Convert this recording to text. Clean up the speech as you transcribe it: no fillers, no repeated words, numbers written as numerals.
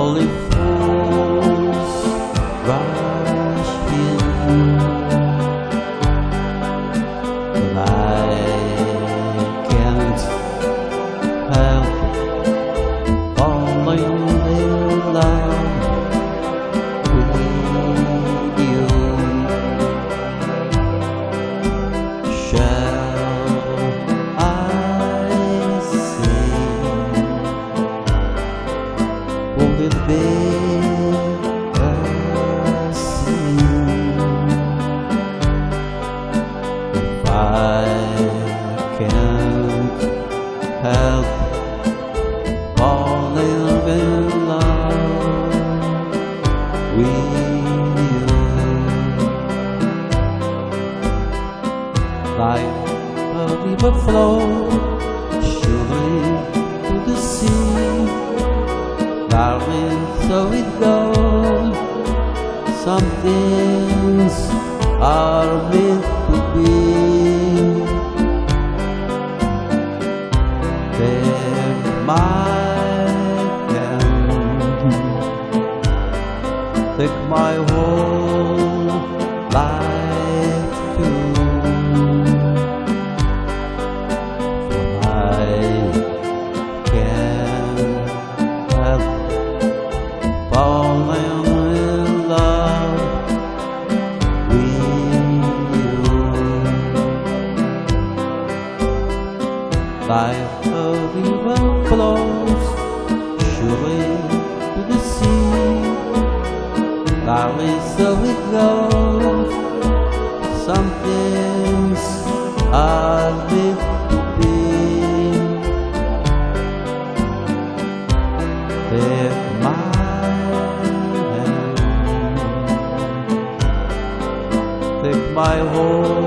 only fools rush in, but I can't help falling in love with you. Shall I sing? Will it be a sin if I can't help falling in love with you? Like a river flows surely to the sea, darling, so it goes. Some things are meant to be. Take my hand, take my whole life too. For I can't help falling in love with you. Like a river flows surely to the sea, darling, so it goes. Some things are meant to be. Take my hand, take my whole